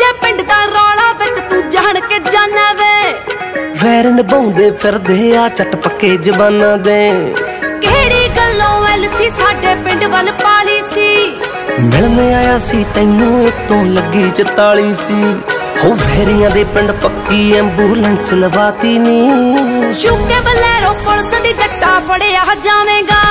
UK ਪਿੰਡ ਦਾ ਰੌਲਾ ਵਿੱਚ ਤੂੰ ਜਾਣ ਕੇ ਜਾਣਾ ਵੇ। ਵੈਰ ਨਿਭਾਉਂਦੇ ਫਿਰਦੇ ਆ ਚੱਟ ਪੱਕੇ ਜ਼ਬਾਨਾਂ ਦੇ। ਕਿਹੜੀ ਗੱਲੋਂ ਐਲਸੀ ਸਾਡੇ ਪਿੰਡ ਵੱਲ ਪਾਲੀ ਸੀ। ਮਿਲਣ ਆਇਆ ਸੀ ਤੈਨੂੰ ਉਤੋਂ ਲੱਗੀ 44 ਸੀ। ਹੋ ਵੈਰੀਆਂ ਦੇ ਪਿੰਡ ਪੱਕੀ ਐਂਬੂਲੈਂਸ ਲਵਾਤੀ ਨੀ। ਯੂਕੇ ਬਲੈਰੋ ਪੁਲਿਸ ਦੀ ਜੱਟਾ ਫੜਿਆ ਜਾਵੇਂਗਾ।